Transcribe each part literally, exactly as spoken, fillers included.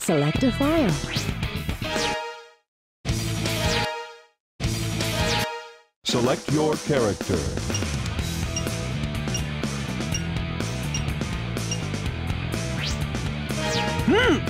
Select a file. Select your character. Hmm!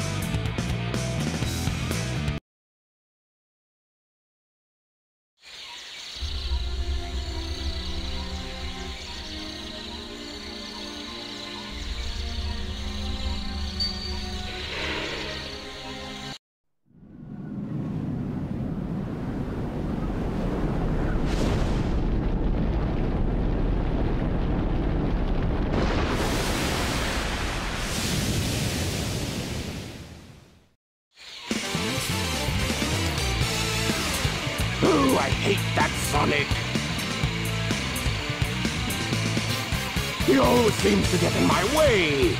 Ooh, I hate that Sonic! He always seems to get in my way!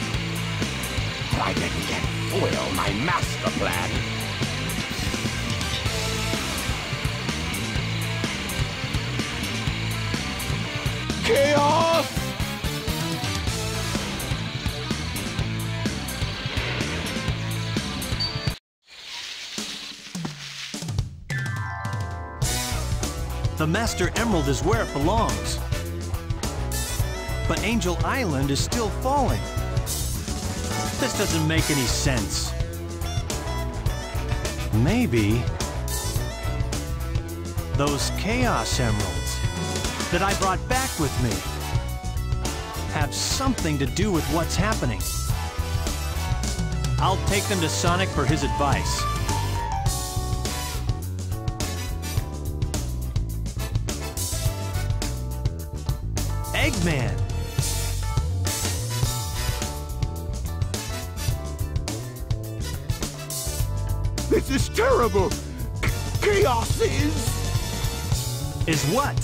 I bet he can't foil my master plan! Chaos! The Master Emerald is where it belongs. But Angel Island is still falling. This doesn't make any sense. Maybe those Chaos Emeralds that I brought back with me have something to do with what's happening. I'll take them to Sonic for his advice. Eggman! This is terrible! Chaos is... Is what?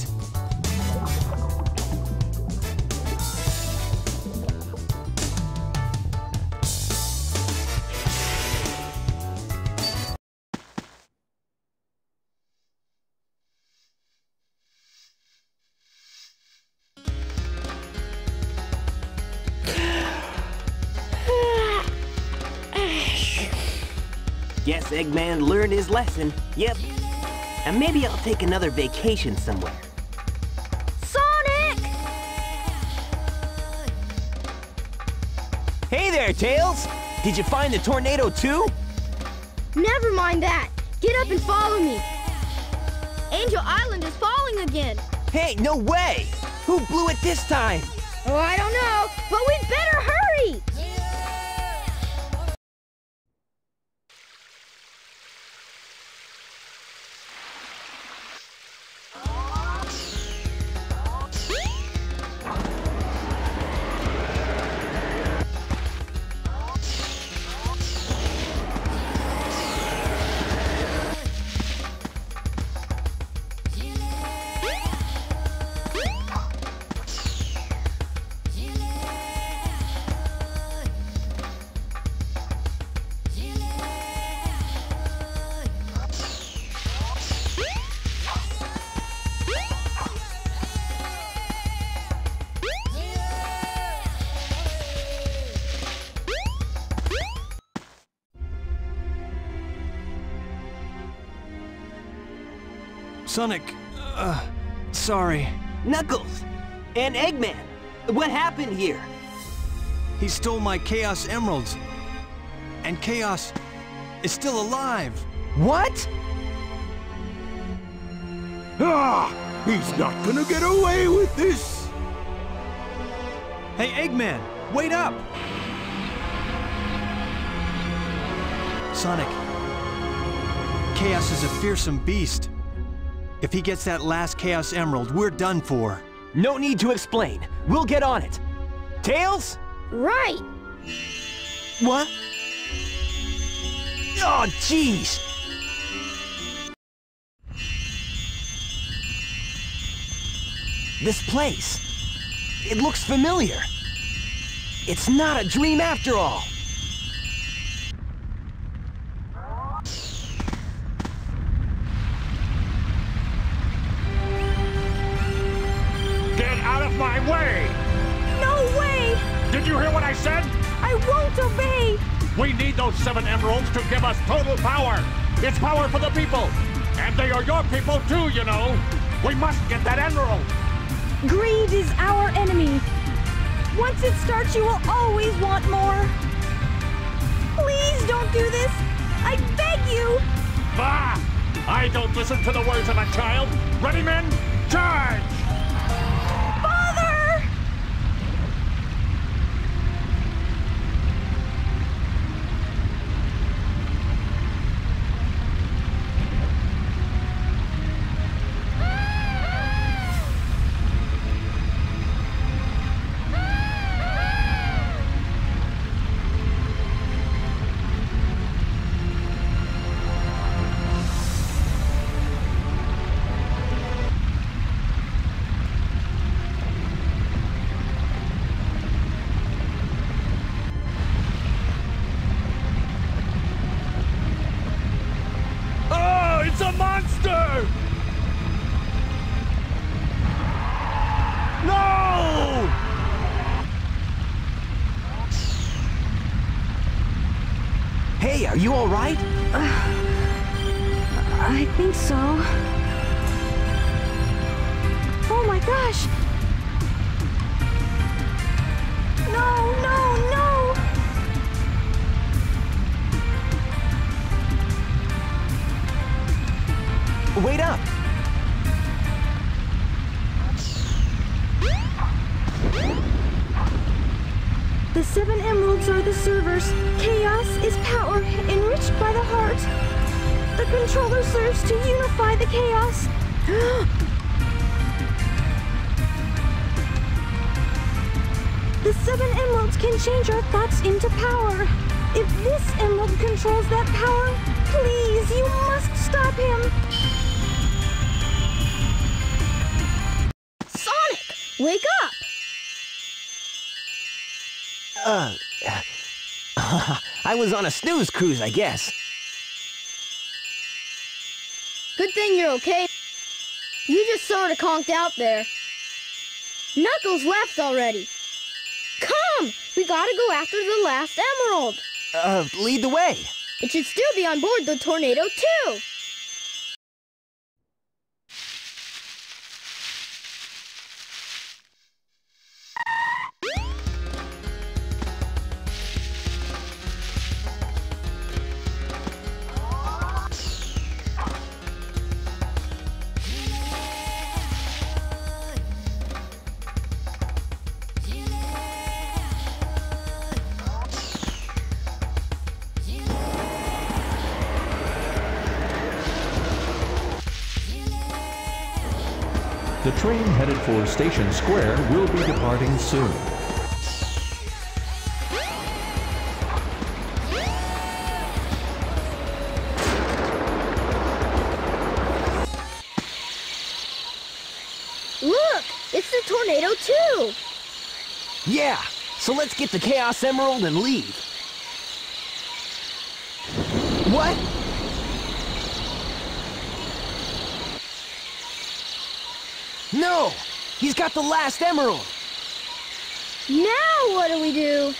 Guess Eggman learned his lesson. Yep. And maybe I'll take another vacation somewhere. Sonic! Hey there, Tails! Did you find the tornado too? Never mind that. Get up and follow me. Angel Island is falling again. Hey, no way! Who blew it this time? Oh, I don't know, but we'd better hurry! Sonic, uh, sorry. Knuckles! And Eggman! What happened here? He stole my Chaos Emeralds. And Chaos is still alive. What? Ah! He's not gonna get away with this! Hey, Eggman, wait up! Sonic, Chaos is a fearsome beast. If he gets that last Chaos Emerald, we're done for. No need to explain. We'll get on it. Tails? Right! What? Oh, jeez! This place. It looks familiar. It's not a dream after all. Get out of my way! No way! Did you hear what I said? I won't obey! We need those seven emeralds to give us total power. It's power for the people. And they are your people too, you know. We must get that emerald. Greed is our enemy. Once it starts, you will always want more. Please don't do this. I beg you. Bah! I don't listen to the words of a child. Ready, men? Charge! Father! It's a monster! No! Hey, are you all right? I think so. Oh my gosh! No, no, no! Wait up! The seven emeralds are the servers. Chaos is power enriched by the heart. The controller serves to unify the chaos. The seven emeralds can change our thoughts into power. If this emerald controls that power, please, you must stop him. Sonic, wake up! Uh, I was on a snooze cruise, I guess. Good thing you're okay. You just sort of conked out there. Knuckles left already. Come! We gotta go after the last emerald. Uh, lead the way. It should still be on board the tornado, too. The train headed for Station Square will be departing soon. Look! It's the tornado, too! Yeah, so let's get the Chaos Emerald and leave. What? No! He's got the last emerald! Now what do we do?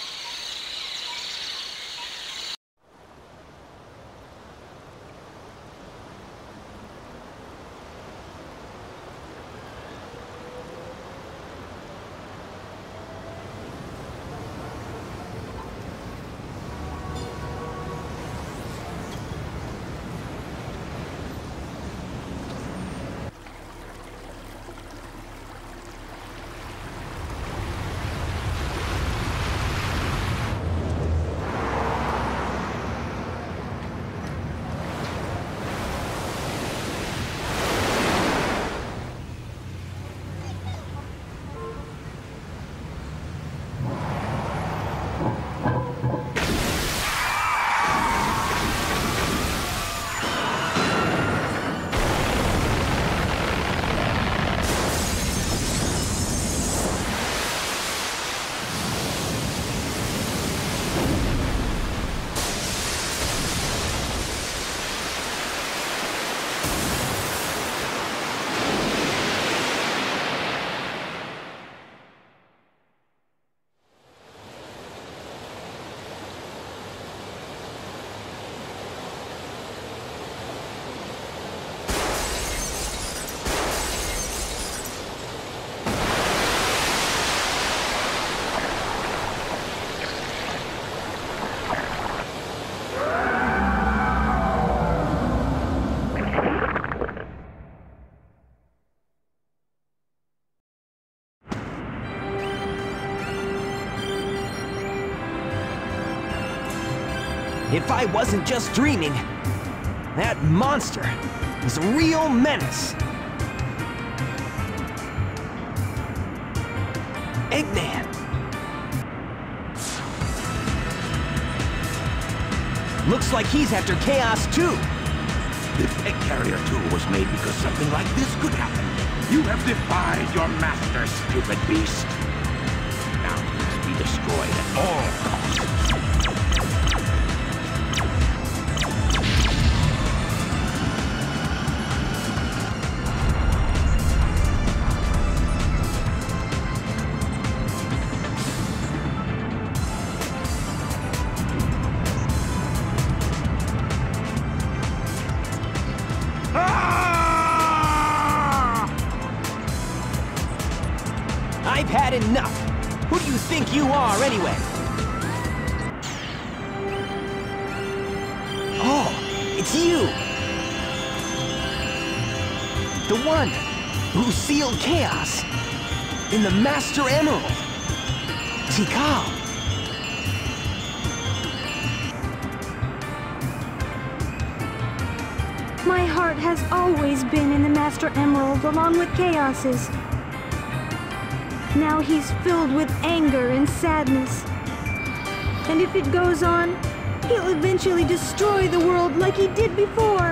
If I wasn't just dreaming, that monster is a real menace. Eggman! Looks like he's after Chaos too. This egg carrier tool was made because something like this could happen. You have defied your master, stupid beast. Now you must be destroyed at all costs. I've had enough. Who do you think you are, anyway? Oh, it's you! The one who sealed Chaos in the Master Emerald. Tikal. My heart has always been in the Master Emerald along with Chaos's. Now he's filled with anger and sadness. And if it goes on, he'll eventually destroy the world like he did before.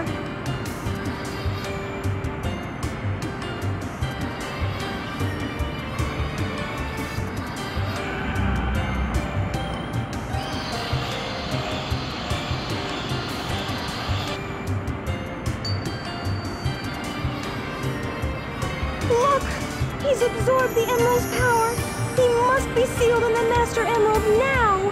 Look! He's absorbed the Emerald's power! He must be sealed in the Master Emerald now!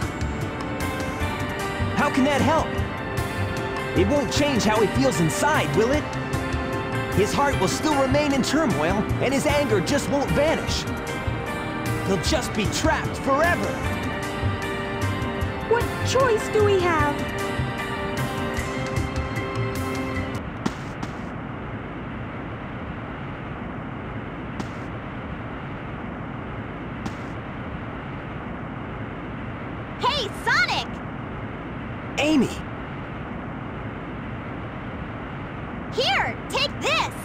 How can that help? It won't change how he feels inside, will it? His heart will still remain in turmoil, and his anger just won't vanish. He'll just be trapped forever! What choice do we have? Hey, Sonic! Amy! Here, take this!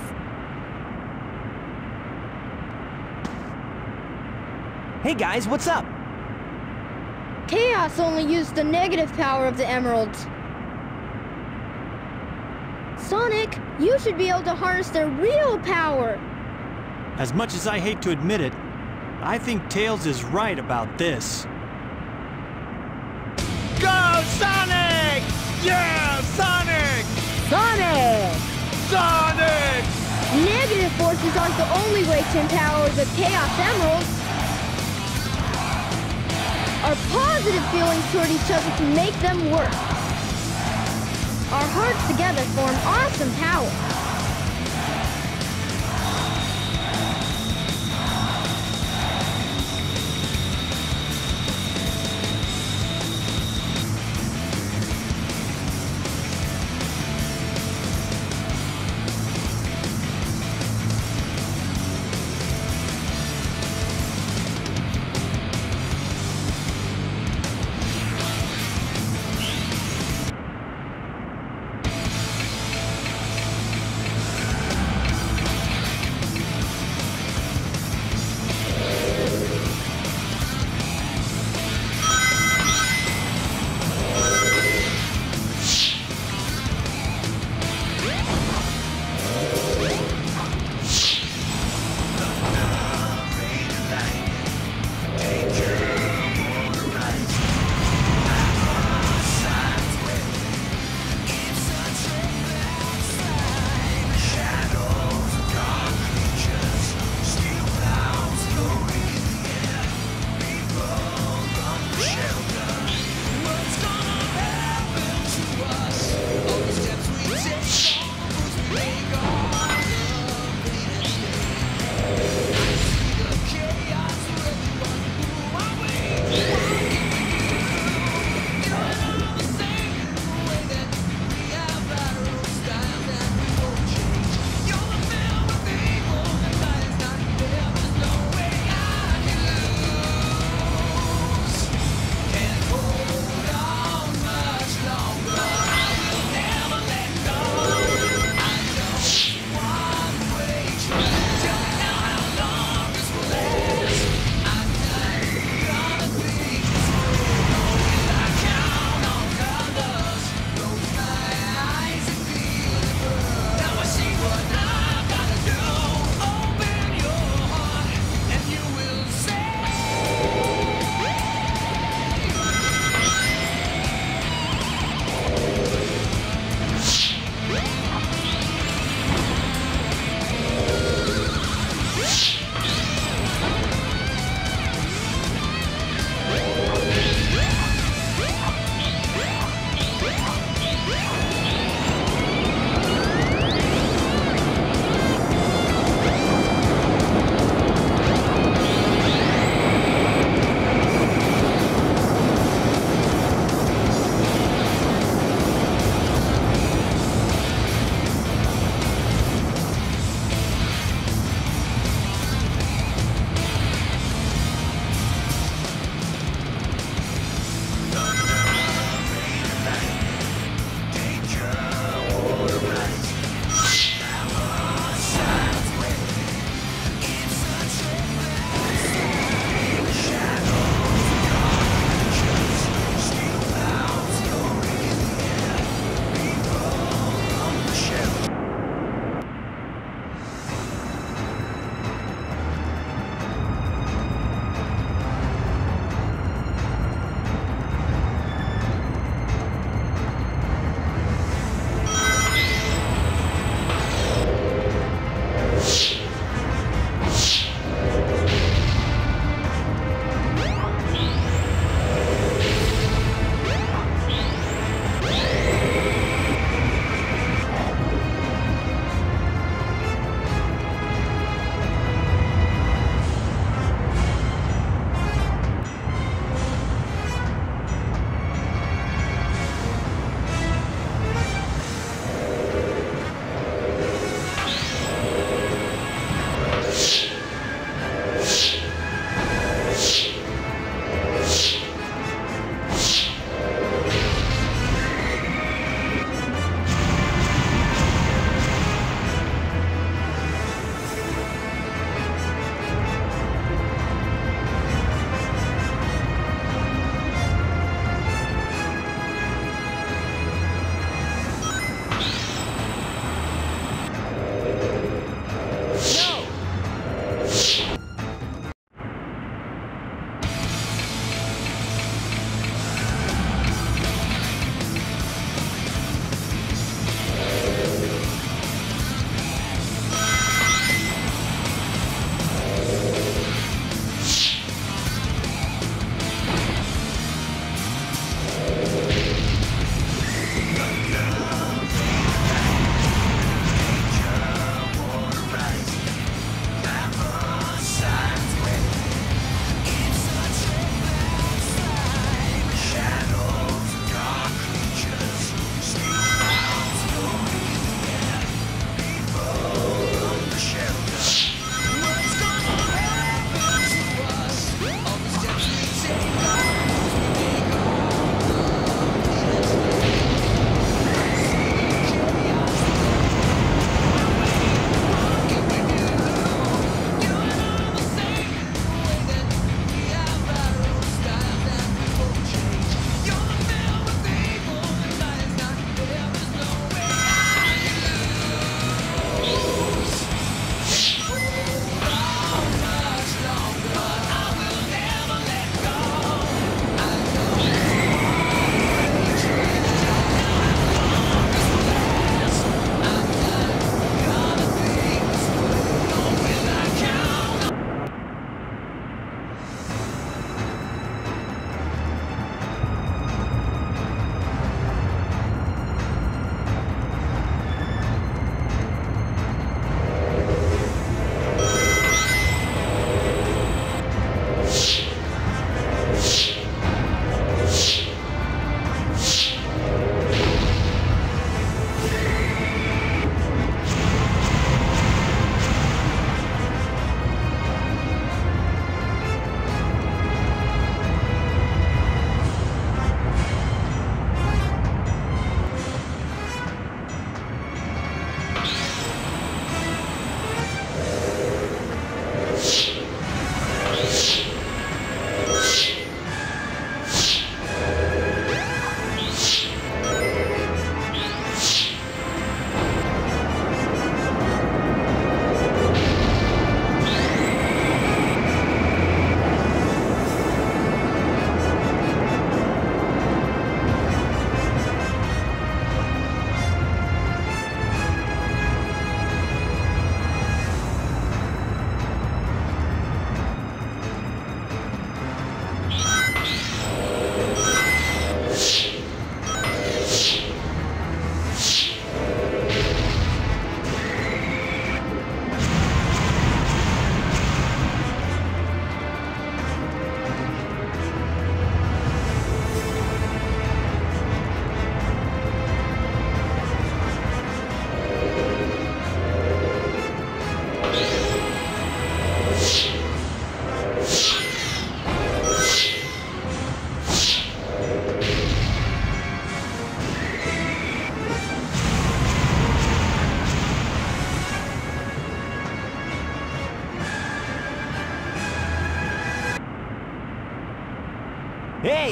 Hey guys, what's up? Chaos only used the negative power of the emeralds. Sonic, you should be able to harness their real power. As much as I hate to admit it, I think Tails is right about this. Go, Sonic! Yeah, Sonic! Sonic! Sonic! Negative forces aren't the only way to empower the Chaos Emeralds. Our positive feelings toward each other can make them work. Our hearts together form awesome power.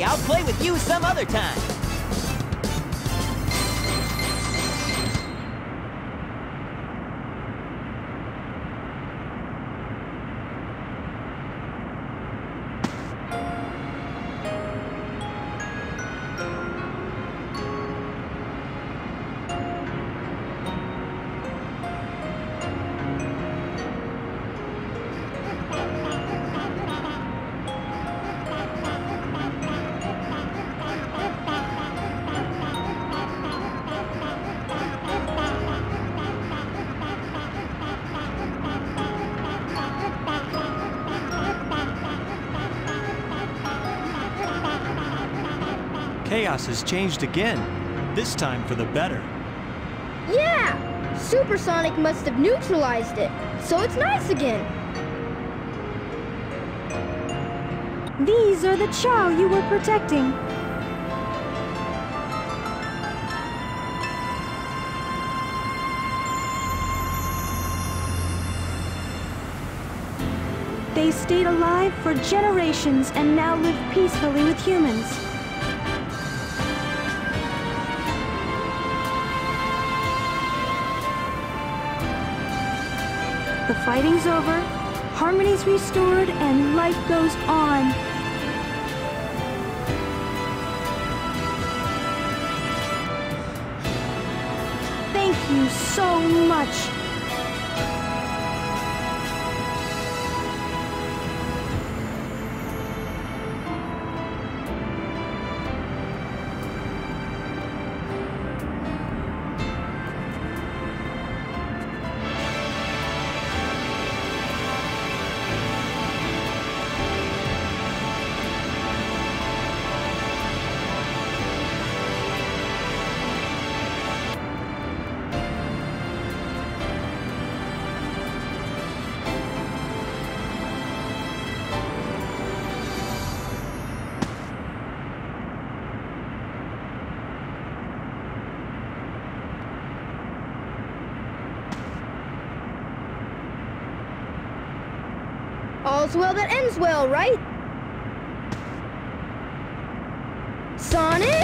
I'll play with you some other time. Chaos has changed again, this time for the better. Yeah! Supersonic must have neutralized it, so it's nice again. These are the Chow you were protecting. They stayed alive for generations and now live peacefully with humans. The fighting's over, harmony's restored, and life goes on. Thank you so much. All's well that ends well, right? Sonic?